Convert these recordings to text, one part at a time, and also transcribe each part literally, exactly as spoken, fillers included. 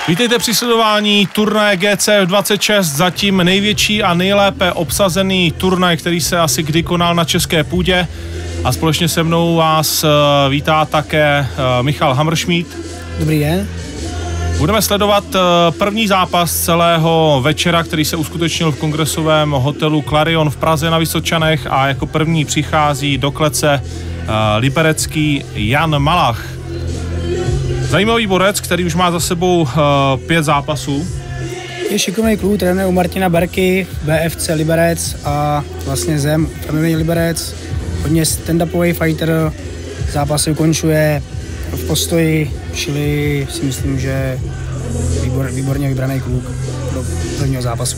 Vítejte při sledování turnaje G C F dvacet šest, zatím největší a nejlépe obsazený turnaj, který se asi kdy konal na české půdě. A společně se mnou vás vítá také Michal Hammerschmidt. Dobrý den. Budeme sledovat první zápas celého večera, který se uskutečnil v kongresovém hotelu Clarion v Praze na Vysočanech, a jako první přichází do klece liberecký Jan Malach. Zajímavý borec, který už má za sebou uh, pět zápasů. Je šikovný kluk, trénuje u Martina Berky, B F C Liberec a vlastně zem M M A Liberec. Hodně stand-upový fighter, zápasy ukončuje v postoji, čili si myslím, že výbor, výborně vybraný kluk do prvního zápasu.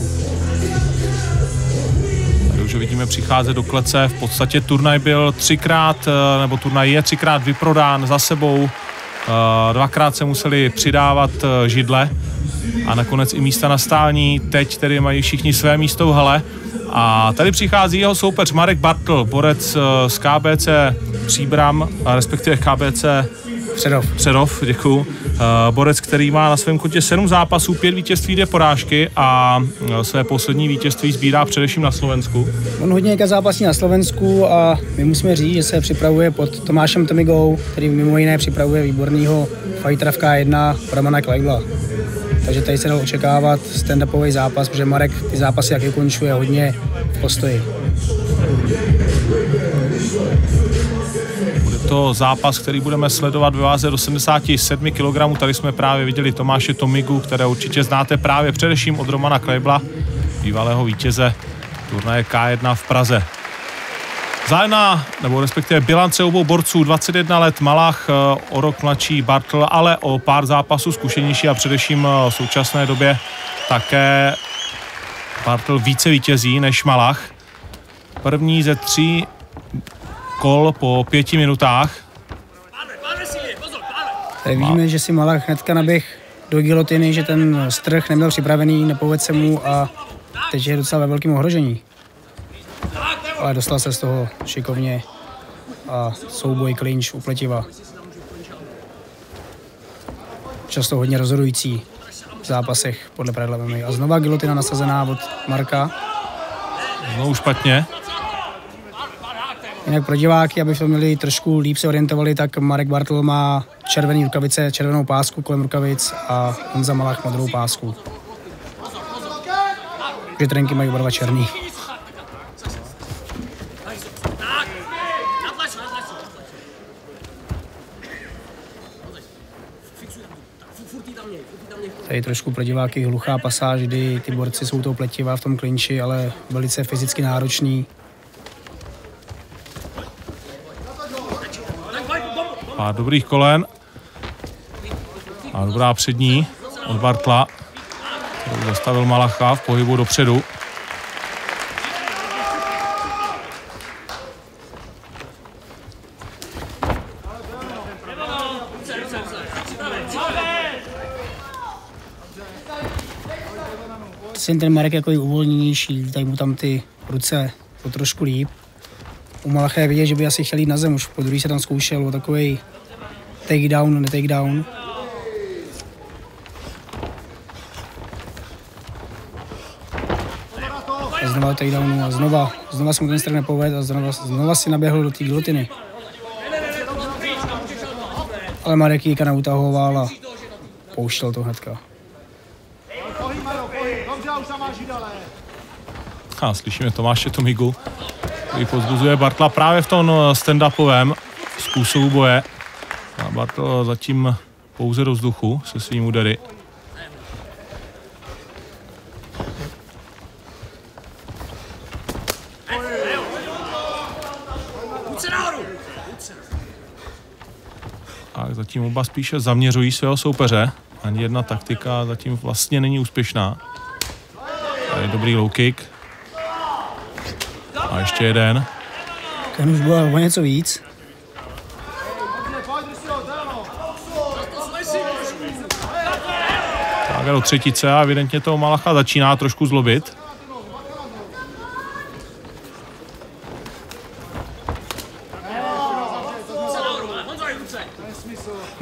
Tady už vidíme přicházet do klece, v podstatě turnaj byl třikrát, nebo turnaj je třikrát vyprodán za sebou. Dvakrát se museli přidávat židle a nakonec i místa na stání. Teď tedy mají všichni své místo v hale. A tady přichází jeho soupeř Marek Bartl, borec z K B C Příbram, respektive K B C Přerov. Přerov, děkuju. Borec, který má na svém kontě sedm zápasů, pět vítězství, dvě porážky a své poslední vítězství sbírá především na Slovensku. On hodně zápasí na Slovensku a my musíme říct, že se připravuje pod Tomášem Tomigou, který mimo jiné připravuje výborného fightera v K jedna Romana Kleigla. Takže tady se dal očekávat stand-upový zápas, protože Marek ty zápasy jak ukončuje hodně v postoji. To zápas, který budeme sledovat ve váze do sedmdesáti sedmi kilogramů. Tady jsme právě viděli Tomáše Tomigu, které určitě znáte právě především od Romana Kleibla, bývalého vítěze turnaje K jedna v Praze. Vzájemná, nebo respektive bilance obou borců, dvacet jedna let Malach, o rok mladší Bartl, ale o pár zápasů zkušenější a především v současné době také Bartl více vítězí než Malach. První ze tří kol po pěti minutách. Tady vidíme, že si Malach hnedka naběh do gilotiny, že ten strh nebyl připravený, nepovedl se mu a teď je docela ve velkém ohrožení. Ale dostal se z toho šikovně a souboj clinch upletiva. Často hodně rozhodující v zápasech podle pravidla M M A. A znova gilotina nasazená od Marka. Znovu špatně. Jinak pro diváky, aby to měli trošku líp se orientovali, tak Marek Bartl má červený rukavice, červenou pásku kolem rukavic a Honza Malach modrou pásku. Že trenky mají oba dva černý. Tady trošku pro diváky hluchá pasáž, kdy ty borci jsou toho pletiva v tom klinči, ale velice fyzicky náročný. Pár dobrých kolen a dobrá přední od Bartla, který zastavil Malacha v pohybu dopředu. Jsem ten Marek jako uvolněnější, tady mu tam ty ruce to trošku líp. U Malacha je vidět, že by asi chtěl jít na zem, už po druhý se tam zkoušel o takovej takedown, ne takedown. A znova takedownu a znova, znova se mu ten strach nepovedl a znova, znova si naběhl do té gilotiny. Ale Marek jíka neutahoval a pouštěl to hnedka. A slyšíme Tomáše Tomigu, který pozbuzuje Bartla právě v tom stand-upovém způsobu boje. A Bartl zatím pouze do vzduchu se svým údery. Tak zatím oba spíše zaměřují svého soupeře. Ani jedna taktika zatím vlastně není úspěšná. Tady dobrý low kick. A ještě jeden. Ten už byl o něco víc. Tak do třetice a evidentně toho Malacha začíná trošku zlobit.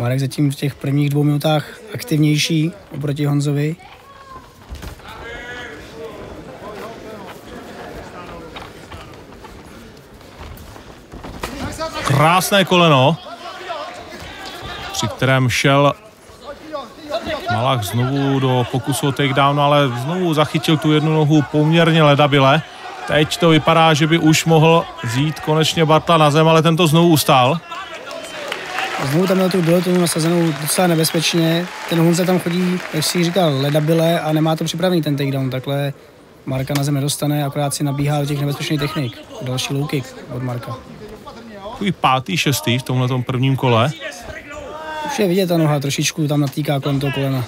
Marek zatím v těch prvních dvou minutách aktivnější oproti Honzovi. Krásné koleno, při kterém šel Malach znovu do pokusu o takedown, ale znovu zachytil tu jednu nohu poměrně ledabile. Teď to vypadá, že by už mohl vzít konečně Bartla na zem, ale ten to znovu ustál. A znovu tam měl tu biletu nasazenou docela nebezpečně. Ten Honza tam chodí, jak si říkal, ledabile a nemá to připravený ten takedown. Takhle Marka na zem nedostane, akorát si nabíhá do těch nebezpečných technik. Další low kick od Marka. Takový pátý, šestý v tomhletom prvním kole. Už je vidět ta noha, trošičku tam natýká kolem toho kolena.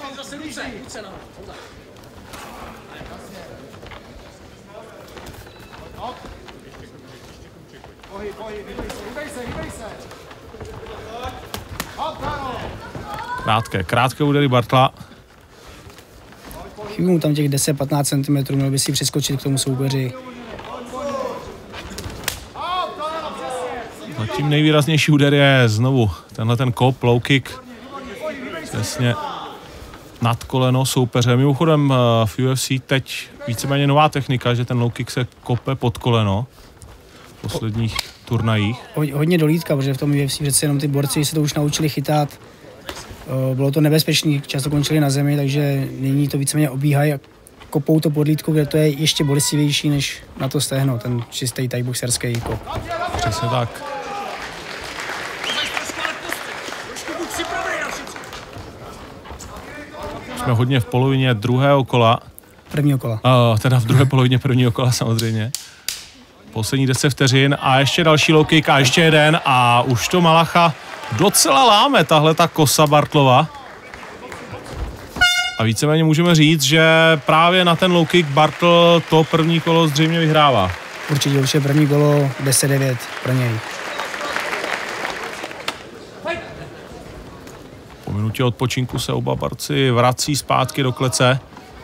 Krátké, krátké údery Bartla. Chybí mu tam těch deset až patnáct centimetrů, měl by si přeskočit k tomu soupeři. Zatím nejvýraznější úder je znovu tenhle ten kop, low kick. Přesně nad koleno soupeře. Mimochodem v U F C teď víceméně nová technika, že ten low kick se kope pod koleno v posledních turnajích. Hodně dolítka, protože v tom U F C přece jenom ty borci se to už naučili chytat. Bylo to nebezpečné, často končili na zemi, takže nyní to víceméně obíhají a kopou to podlítku, kde to je ještě bolestivější než na to stehno, ten čistý thaiboxerský kop. Přesně tak. Jsme hodně v polovině druhého kola. Prvního kola. Uh, teda v druhé polovině prvního kola samozřejmě. Poslední deset vteřin a ještě další low kick a ještě jeden a už to Malacha docela láme, tahle ta kosa Bartlova. A víceméně můžeme říct, že právě na ten low kick Bartl to první kolo zřejmě vyhrává. Určitě už je první kolo deset devět pro něj. Po minutě odpočinku se oba borci vrací zpátky do klece.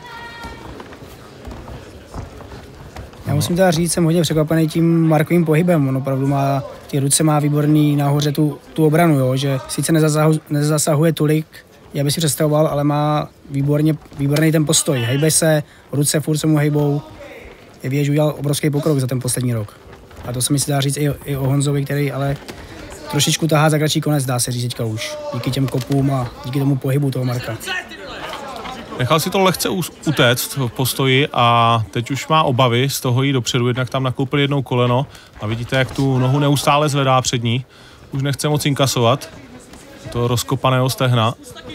Já musím teda říct, jsem hodně překvapený tím Markovým pohybem. On opravdu má, ty ruce má výborný nahoře tu, tu obranu, jo? Že sice nezasahuje, nezasahuje tolik, já bych si představoval, ale má výborně, výborný ten postoj. Hejbe se, ruce furt se mu hejbou. Je vidět, že udělal obrovský pokrok za ten poslední rok. A to se mi se dá říct i, i o Honzovi, který ale trošičku tahá za kratší konec, dá se říct teďka už. Díky těm kopům a díky tomu pohybu toho Marka. Nechal si to lehce utéct v postoji a teď už má obavy z toho jít dopředu, jednak tam nakoupil jednou koleno a vidíte, jak tu nohu neustále zvedá před ní. Už nechce moc inkasovat to rozkopaného stehna.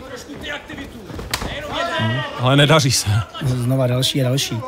Hmm, ale nedaří se. Znova další a další.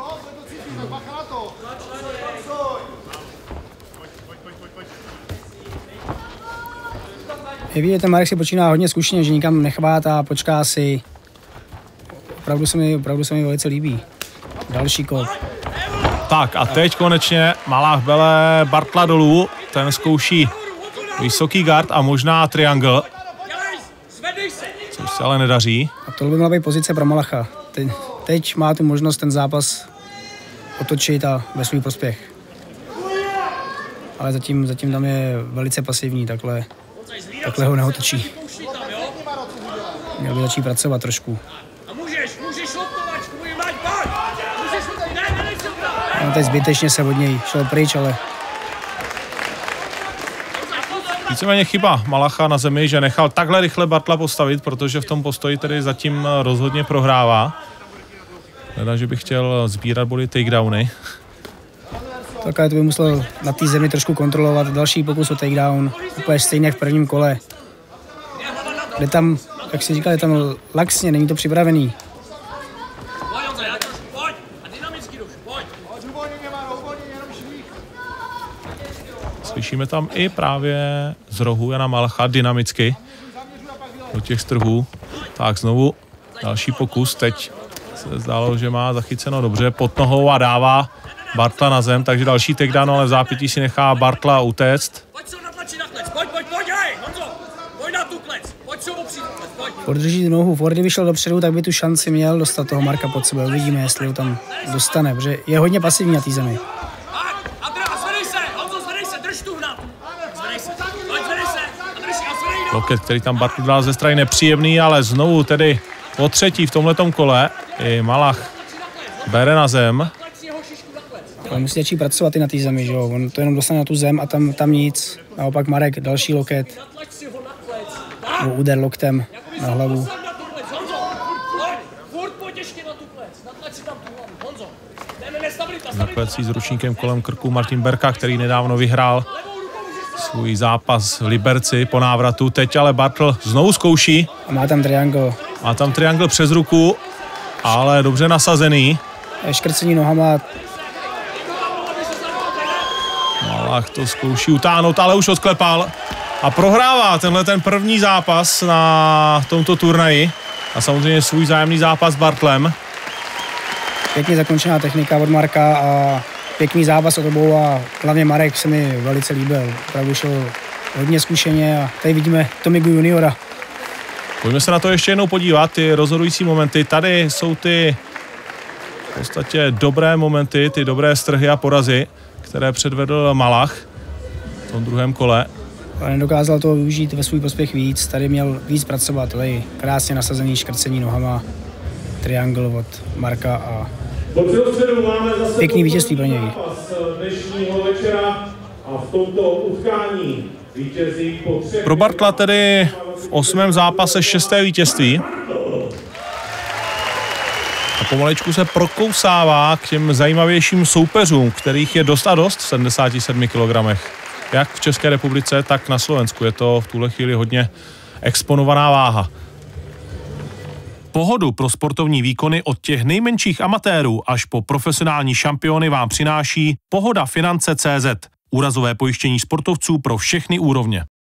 Je vidět, ten Marek si počíná hodně zkušeně, že nikam nechvátá, počká si. Opravdu se mi, opravdu se mi velice líbí. Další kop. Tak a teď konečně Malach bele Bartla dolů. Ten zkouší vysoký guard a možná triangle. Což se ale nedaří. A tohle by měla být pozice pro Malacha. Te, teď má tu možnost ten zápas otočit a ve svůj prospěch. Ale zatím, zatím tam je velice pasivní, takhle, takhle ho neotočí. Měl by začít pracovat trošku. No, teď zbytečně se od něj šel pryč, ale... Víceméně chyba Malacha na zemi, že nechal takhle rychle Bartla postavit, protože v tom postoji tedy zatím rozhodně prohrává. Teda, že by chtěl sbírat body takedowny. Takhle to by musel na té zemi trošku kontrolovat. Další pokus o takedown, úplně stejně jak v prvním kole. Jde tam, jak si říkal, je tam laxně, není to připravený. Slyšíme tam i právě z rohu Jana Malacha dynamicky do těch strhů. Tak znovu další pokus. Teď se zdálo, že má zachyceno dobře pod nohou a dává Bartla na zem, takže další takedown, ale v zápětí si nechá Bartla utéct. Ford drží nohu, Ford kdyby šel dopředu, tak by tu šanci měl dostat toho Marka pod sebe. Uvidíme, jestli ho tam dostane, protože je hodně pasivní na té zemi. Loket, který tam Bartl dal ze strany, nepříjemný, ale znovu tedy po třetí v tomhletom kole i Malach bere na zem. Ale musí začít pracovat i na té zemi, že jo? On to jenom dostane na tu zem a tam, tam nic. Naopak Marek, další loket. Nebo úder loktem na hlavu. Naklecí s ručníkem kolem krku Martin Berka, který nedávno vyhrál svůj zápas v Liberci po návratu. Teď ale Bartl znovu zkouší. A má tam triangle. Má tam triangle přes ruku, ale dobře nasazený. Škrcení nohama. Malach to zkouší utáhnout, ale už odklepal. A prohrává tenhle ten první zápas na tomto turnaji. A samozřejmě svůj zájemný zápas s Bartlem. Pěkně zakončená technika od Marka a pěkný zápas od obou a hlavně Marek se mi velice líbil. Opravdu šel hodně zkušeně a tady vidíme Tomigu juniora. Pojďme se na to ještě jednou podívat, ty rozhodující momenty. Tady jsou ty v podstatě dobré momenty, ty dobré strhy a porazy, které předvedl Malach v tom druhém kole. Ale nedokázal toho využít ve svůj prospěch víc, tady měl víc pracovat, tady krásně nasazený škrcení nohama, triangle od Marka a pěkný vítězství pro něj. Pro Bartla tedy v osmém zápase šesté vítězství. A pomalečku se prokousává k těm zajímavějším soupeřům, kterých je dost a dost v sedmdesáti sedmi kilogramech. Jak v České republice, tak na Slovensku. Je to v tuhle chvíli hodně exponovaná váha. Pohodu pro sportovní výkony od těch nejmenších amatérů až po profesionální šampiony vám přináší Pohoda Finance tečka cé zet. Úrazové pojištění sportovců pro všechny úrovně.